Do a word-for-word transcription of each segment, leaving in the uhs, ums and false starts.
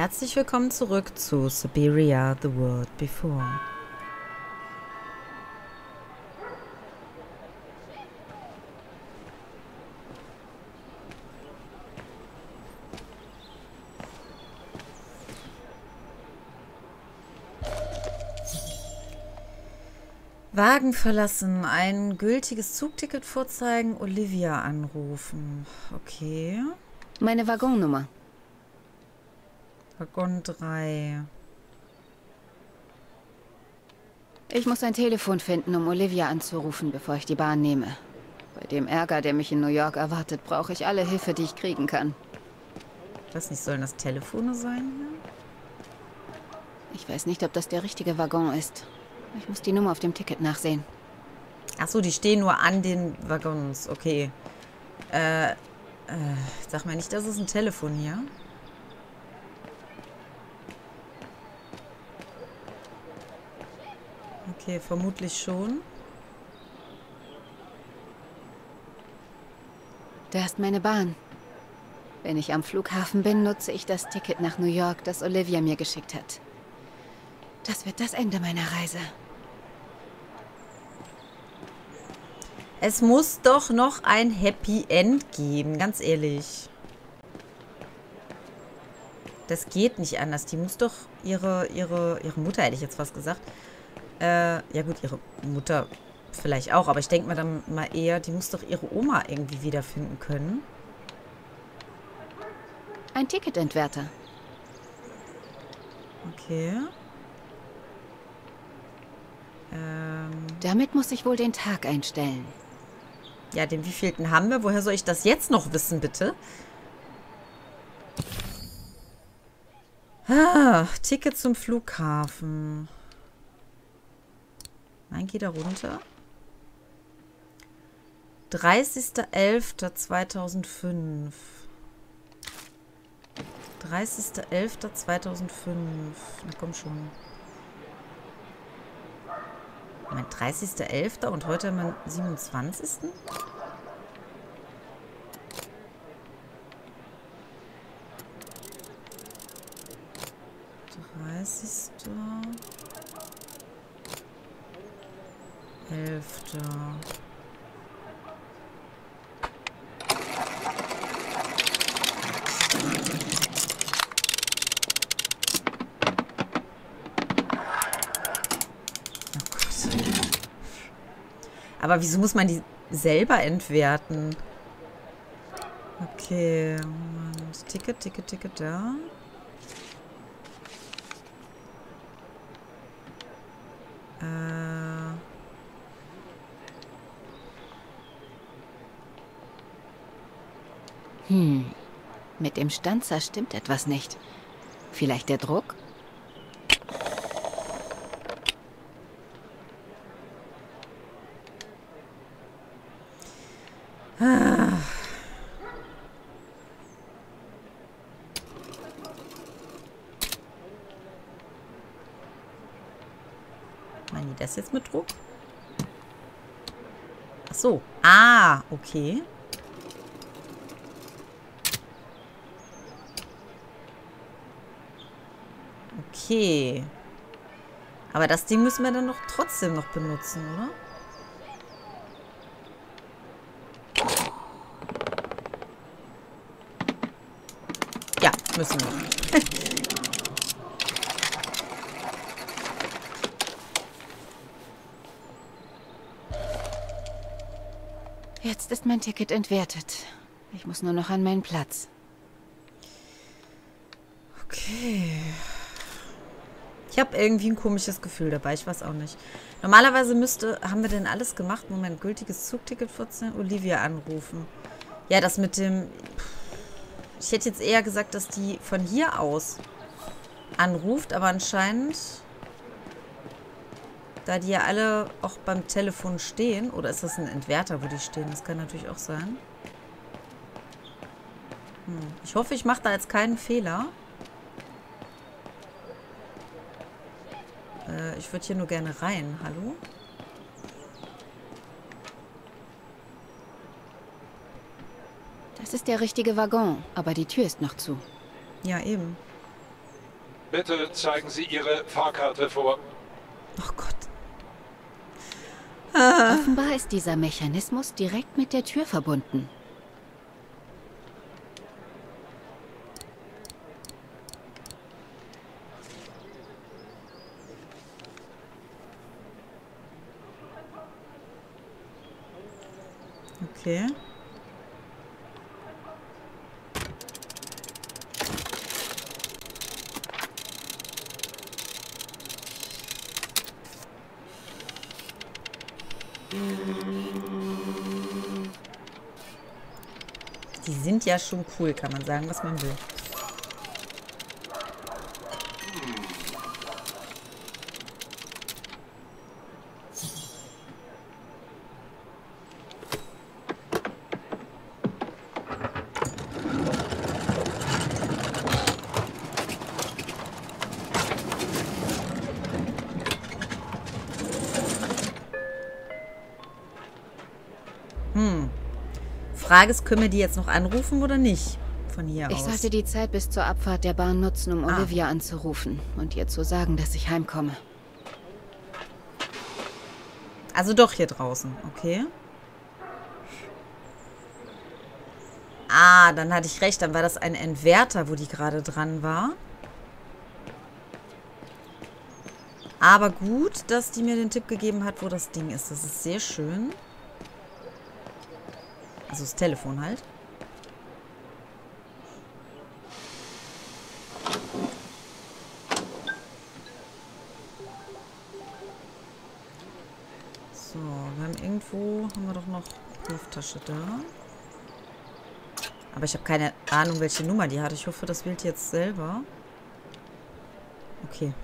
herzlich willkommen zurück zu Siberia, The World Before. Wagen verlassen, ein gültiges Zugticket vorzeigen, Olivia anrufen. Okay. Meine Waggonnummer. Waggon drei. Ich muss ein Telefon finden, um Olivia anzurufen, bevor ich die Bahn nehme. Bei dem Ärger, der mich in New York erwartet, brauche ich alle Hilfe, die ich kriegen kann. Was nicht, sollen das Telefone sein hier? Ich weiß nicht, ob das der richtige Waggon ist. Ich muss die Nummer auf dem Ticket nachsehen. Achso, die stehen nur an den Waggons. Okay. Äh, äh, sag mal nicht, das ist ein Telefon hier. Okay, vermutlich schon. Da ist meine Bahn. Wenn ich am Flughafen bin, nutze ich das Ticket nach New York, das Olivia mir geschickt hat. Das wird das Ende meiner Reise. Es muss doch noch ein Happy End geben, ganz ehrlich. Das geht nicht anders. Die muss doch ihre, ihre, ihre Mutter, hätte ich jetzt fast gesagt. Äh, ja gut, ihre Mutter vielleicht auch, aber ich denke mir dann mal eher, die muss doch ihre Oma irgendwie wiederfinden können. Ein Ticketentwerter. Okay. Ähm, Damit muss ich wohl den Tag einstellen. ja, den wievielten haben wir? Woher soll ich das jetzt noch wissen, bitte? Ah, Ticket zum Flughafen. Nein, geh da runter. dreißigster elfter zweitausendfünf. dreißigster elfter zweitausendfünf. Na komm schon. Mein dreißigster elfter und heute haben wir siebenundzwanzigsten dreißigster elfter Aber wieso muss man die selber entwerten? Okay, Moment. Ticket, Ticket, Ticket da. Äh. Hm, mit dem Stanzer stimmt etwas nicht. Vielleicht der Druck? Ah. Meinen die das jetzt mit Druck? Ach so. Ah, okay. Okay. Aber das Ding müssen wir dann doch trotzdem noch benutzen, oder? Ja, müssen wir. Jetzt ist mein Ticket entwertet. Ich muss nur noch an meinen Platz. Okay. Ich habe irgendwie ein komisches Gefühl dabei. Ich weiß auch nicht. Normalerweise müsste... Haben wir denn alles gemacht? Moment, gültiges Zugticket vierzehn. Olivia anrufen. Ja, das mit dem... Ich hätte jetzt eher gesagt, dass die von hier aus anruft. Aber anscheinend... Da die ja alle auch beim Telefon stehen. Oder ist das ein Entwerter, wo die stehen? Das kann natürlich auch sein. Hm. Ich hoffe, ich mache da jetzt keinen Fehler. Äh, ich würde hier nur gerne rein. Hallo? Das ist der richtige Waggon, aber die Tür ist noch zu. Ja, eben. Bitte zeigen Sie Ihre Fahrkarte vor. Oh Gott. Offenbar ist dieser Mechanismus direkt mit der Tür verbunden. Okay. Die sind ja schon cool, kann man sagen, was man will. Hm. Frage ist, können wir die jetzt noch anrufen oder nicht? Von hier Ich aus. sollte die Zeit bis zur Abfahrt der Bahn nutzen, um Ah. Olivia anzurufen und ihr zu sagen, dass ich heimkomme. Also doch hier draußen, okay. Ah, dann hatte ich recht. Dann war das ein Entwerter, wo die gerade dran war. Aber gut, dass die mir den Tipp gegeben hat, wo das Ding ist. Das ist sehr schön. Also das Telefon halt. So, wir haben irgendwo, haben wir doch noch Brieftasche da. Aber ich habe keine Ahnung, welche Nummer die hat. Ich hoffe, das wählt jetzt selber. Okay.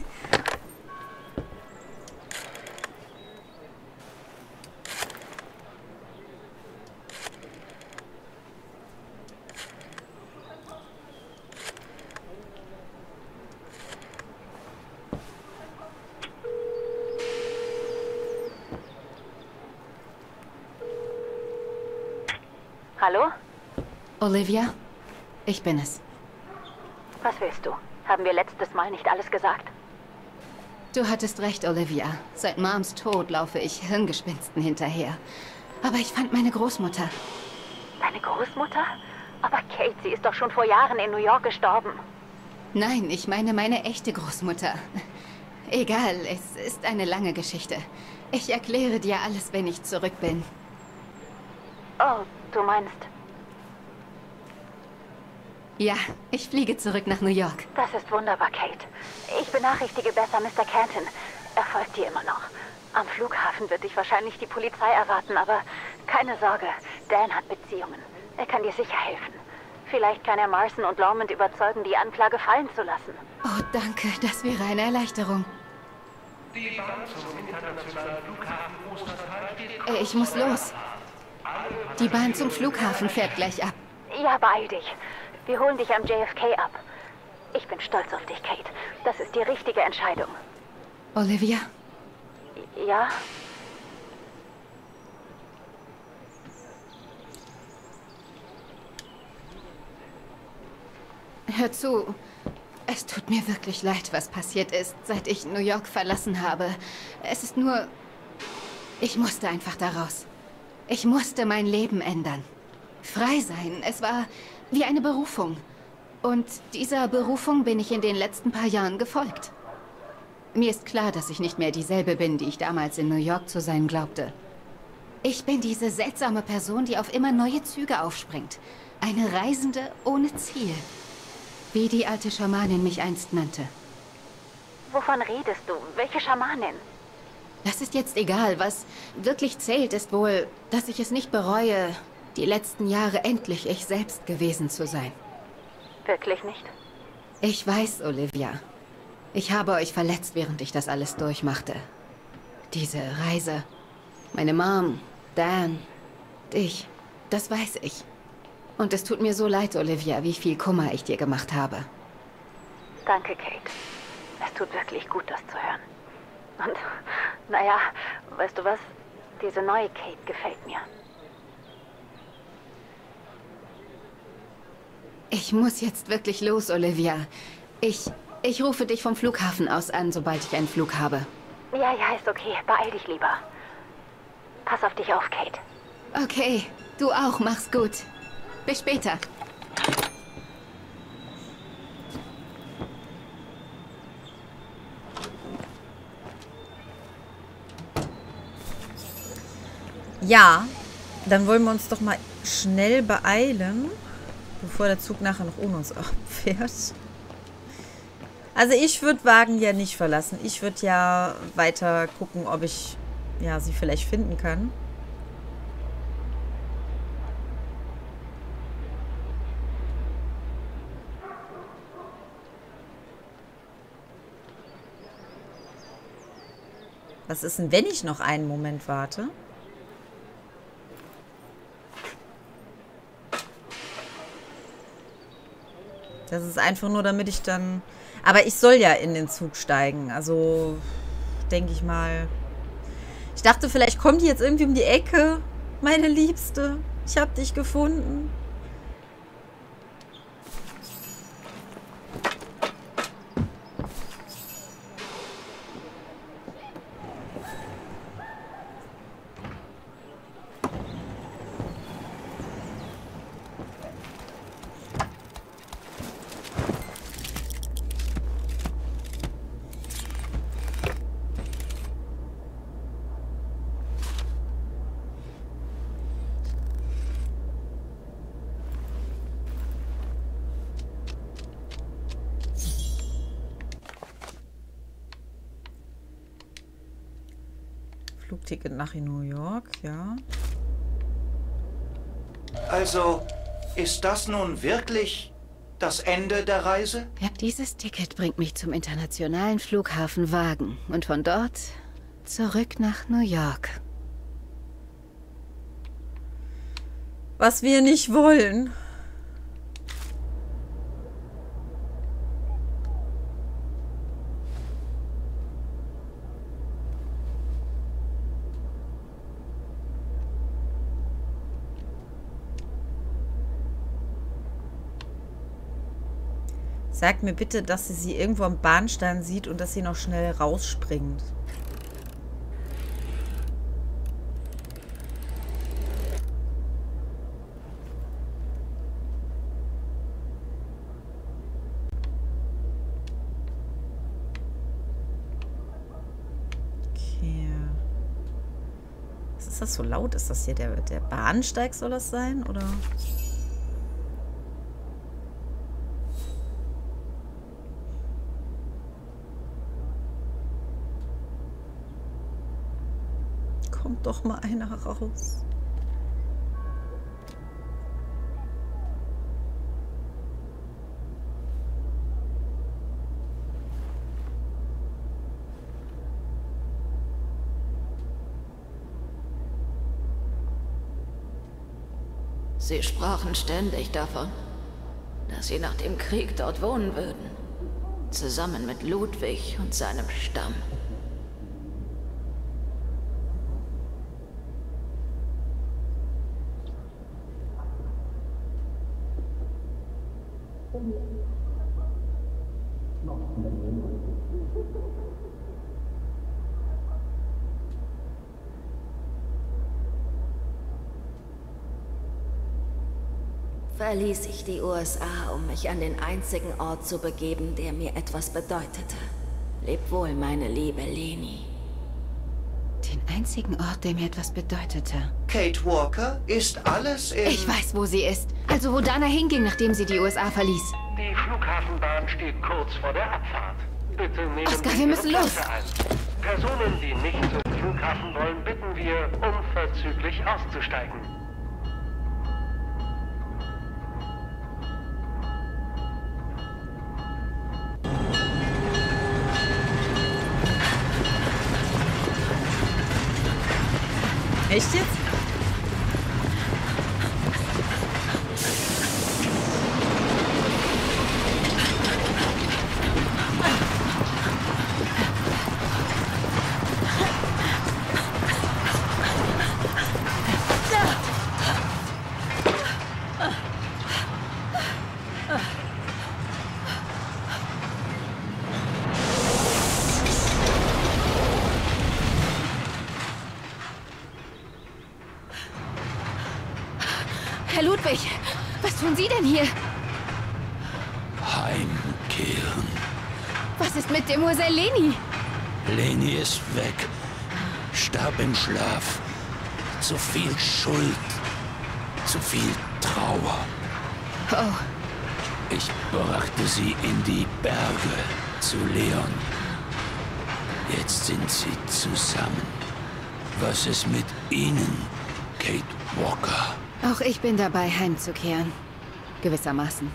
Hallo? Olivia, ich bin es. Was willst du? Haben wir letztes Mal nicht alles gesagt? Du hattest recht, Olivia. Seit Moms Tod laufe ich Hirngespinsten hinterher. Aber ich fand meine Großmutter. Deine Großmutter? Aber Kate, sie ist doch schon vor Jahren in New York gestorben. Nein, ich meine meine echte Großmutter. Egal, es ist eine lange Geschichte. Ich erkläre dir alles, wenn ich zurück bin. Oh, du meinst, Ja, ich fliege zurück nach New York. das ist wunderbar, Kate. Ich benachrichtige besser Mister Canton. Er folgt dir immer noch. Am Flughafen wird dich wahrscheinlich die Polizei erwarten, aber keine Sorge, Dan hat Beziehungen. Er kann dir sicher helfen. Vielleicht kann er Marson und Lormond überzeugen, die Anklage fallen zu lassen. Oh, danke, das wäre eine Erleichterung. Die Bahn zum internationalen Flughafen Ostertal steht Äh, Ich muss los. Die Bahn zum Flughafen fährt gleich ab. Ja, beeil dich. Wir holen dich am J F K ab. Ich bin stolz auf dich, Kate. Das ist die richtige Entscheidung. Olivia, Ja? hör zu. Es tut mir wirklich leid, was passiert ist, seit ich New York verlassen habe. Es ist nur... Ich musste einfach da raus. Ich musste mein Leben ändern. Frei sein. Es war wie eine Berufung. Und dieser Berufung bin ich in den letzten paar Jahren gefolgt. Mir ist klar, dass ich nicht mehr dieselbe bin, die ich damals in New York zu sein glaubte. Ich bin diese seltsame Person, die auf immer neue Züge aufspringt. Eine Reisende ohne Ziel. Wie die alte Schamanin mich einst nannte. Wovon redest du? Welche Schamanin? Das ist jetzt egal. Was wirklich zählt, ist wohl, dass ich es nicht bereue, die letzten Jahre endlich ich selbst gewesen zu sein. Wirklich nicht? Ich weiß, Olivia. Ich habe euch verletzt, während ich das alles durchmachte. Diese Reise. Meine Mom, Dan, dich. Das weiß ich. Und es tut mir so leid, Olivia, wie viel Kummer ich dir gemacht habe. Danke, Kate. Es tut wirklich gut, das zu hören. Und, naja, weißt du was? Diese neue Kate gefällt mir. Ich muss jetzt wirklich los, Olivia. Ich... Ich rufe dich vom Flughafen aus an, sobald ich einen Flug habe. Ja, ja, ist okay. Beeil dich lieber. Pass auf dich auf, Kate. Okay, du auch. Mach's gut. Bis später. Ja, dann wollen wir uns doch mal schnell beeilen, bevor der Zug nachher noch ohne uns abfährt. Also ich würde Wagen ja nicht verlassen. Ich würde ja weiter gucken, ob ich ja sie vielleicht finden kann. Was ist denn, wenn ich noch einen Moment warte? Das ist einfach nur, damit ich dann... Aber ich soll ja in den Zug steigen. Also, denke ich mal... Ich dachte, vielleicht kommt die jetzt irgendwie um die Ecke, meine Liebste. Ich habe dich gefunden. Flugticket nach New York, ja. Also, ist das nun wirklich das Ende der Reise? Ja, dieses Ticket bringt mich zum internationalen Flughafen Wagen und von dort zurück nach New York. Was wir nicht wollen. Sagt mir bitte, dass sie sie irgendwo am Bahnsteig sieht und dass sie noch schnell rausspringt. Okay. Was ist das so laut? Ist das hier der, der Bahnsteig, soll das sein? Oder... Kommt doch mal einer raus. Sie sprachen ständig davon, dass sie nach dem Krieg dort wohnen würden. Zusammen mit Ludwig und seinem Stamm. Verließ ich die U S A, um mich an den einzigen Ort zu begeben, der mir etwas bedeutete. Leb wohl, meine liebe Leni. Den einzigen Ort, der mir etwas bedeutete. Kate Walker, ist alles in... Ich weiß, wo sie ist. Also wo Dana hinging, nachdem sie die U S A verließ. Die Flughafenbahn steht kurz vor der Abfahrt. Bitte nehmen Oscar, Sie wir Ihre müssen los. Plätze ein. Personen, die nicht zum Flughafen wollen, bitten wir, unverzüglich auszusteigen. Echt jetzt? Herr Ludwig, was tun Sie denn hier? Heimkehren. Was ist mit Demoiselle Leni? Leni ist weg. Starb im Schlaf. Zu viel Schuld. Zu viel Trauer. Oh. Ich brachte sie in die Berge zu Leon. Jetzt sind sie zusammen. Was ist mit Ihnen, Kate Walker? Auch ich bin dabei, heimzukehren. Gewissermaßen.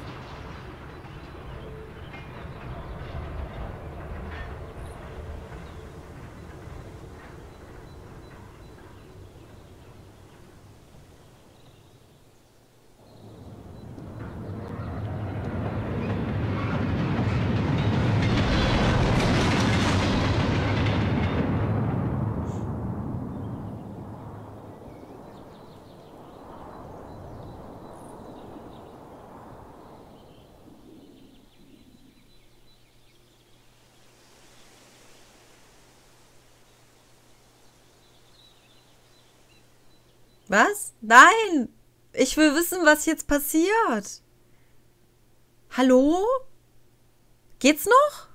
Was? Nein! Ich will wissen, was jetzt passiert. Hallo? Geht's noch?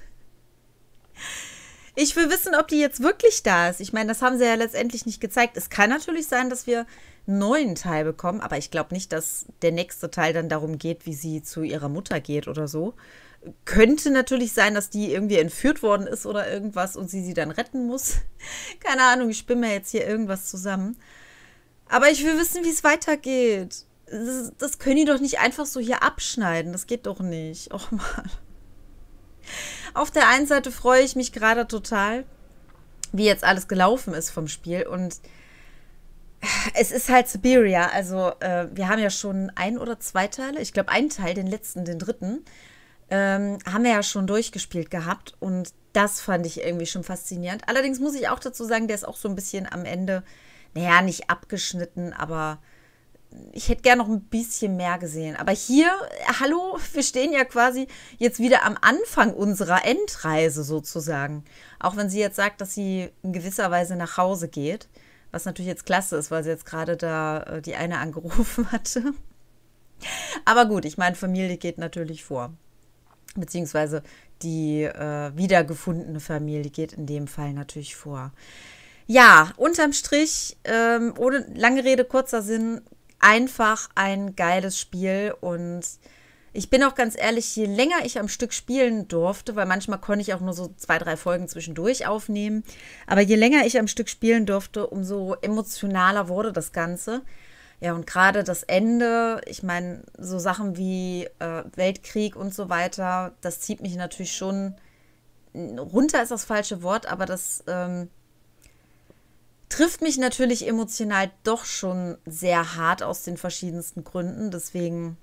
Ich will wissen, ob die jetzt wirklich da ist. Ich meine, das haben sie ja letztendlich nicht gezeigt. Es kann natürlich sein, dass wir einen neuen Teil bekommen, aber ich glaube nicht, dass der nächste Teil dann darum geht, wie sie zu ihrer Mutter geht oder so. Könnte natürlich sein, dass die irgendwie entführt worden ist oder irgendwas und sie sie dann retten muss. Keine Ahnung, ich spinne mir jetzt hier irgendwas zusammen. Aber ich will wissen, wie es weitergeht. Das, das können die doch nicht einfach so hier abschneiden. Das geht doch nicht. Och Mann. Auf der einen Seite freue ich mich gerade total, wie jetzt alles gelaufen ist vom Spiel. Und es ist halt Siberia. Also äh, wir haben ja schon ein oder zwei Teile. Ich glaube, einen Teil, den letzten, den dritten, ähm, haben wir ja schon durchgespielt gehabt. Und das fand ich irgendwie schon faszinierend. Allerdings muss ich auch dazu sagen, der ist auch so ein bisschen am Ende... Naja, nicht abgeschnitten, aber ich hätte gern noch ein bisschen mehr gesehen. Aber hier, hallo, wir stehen ja quasi jetzt wieder am Anfang unserer Endreise sozusagen. Auch wenn sie jetzt sagt, dass sie in gewisser Weise nach Hause geht. Was natürlich jetzt klasse ist, weil sie jetzt gerade da äh, die eine angerufen hatte. Aber gut, ich meine, Familie geht natürlich vor. Beziehungsweise die äh, wiedergefundene Familie geht in dem Fall natürlich vor. Ja, unterm Strich, ähm, ohne lange Rede, kurzer Sinn, einfach ein geiles Spiel. Und ich bin auch ganz ehrlich, je länger ich am Stück spielen durfte, weil manchmal konnte ich auch nur so zwei, drei Folgen zwischendurch aufnehmen, aber je länger ich am Stück spielen durfte, umso emotionaler wurde das Ganze. Ja, und gerade das Ende, ich meine, so Sachen wie äh, Weltkrieg und so weiter, das zieht mich natürlich schon, runter ist das falsche Wort, aber das... Ähm, trifft mich natürlich emotional doch schon sehr hart aus den verschiedensten Gründen. Deswegen,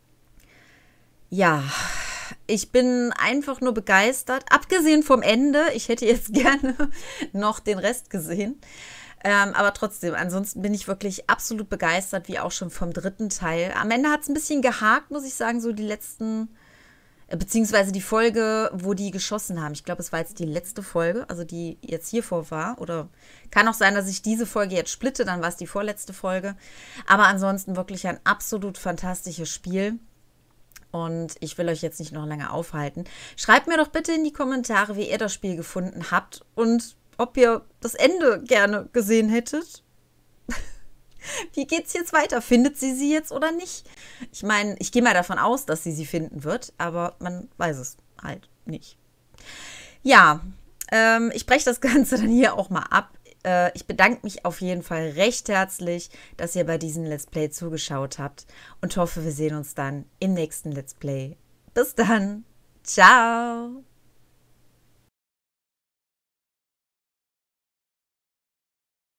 ja, ich bin einfach nur begeistert. Abgesehen vom Ende, ich hätte jetzt gerne noch den Rest gesehen. Ähm, aber trotzdem, ansonsten bin ich wirklich absolut begeistert, wie auch schon vom dritten Teil. Am Ende hat es ein bisschen gehakt, muss ich sagen, so die letzten... Beziehungsweise die Folge, wo die geschossen haben. Ich glaube, es war jetzt die letzte Folge, also die jetzt hier vor war. Oder kann auch sein, dass ich diese Folge jetzt splitte, dann war es die vorletzte Folge. Aber ansonsten wirklich ein absolut fantastisches Spiel. Und ich will euch jetzt nicht noch länger aufhalten. Schreibt mir doch bitte in die Kommentare, wie ihr das Spiel gefunden habt und ob ihr das Ende gerne gesehen hättet. Wie geht's jetzt weiter? Findet sie sie jetzt oder nicht? Ich meine, ich gehe mal davon aus, dass sie sie finden wird, aber man weiß es halt nicht. Ja, ähm, ich breche das Ganze dann hier auch mal ab. Äh, ich bedanke mich auf jeden Fall recht herzlich, dass ihr bei diesem Let's Play zugeschaut habt und hoffe, wir sehen uns dann im nächsten Let's Play. Bis dann. Ciao.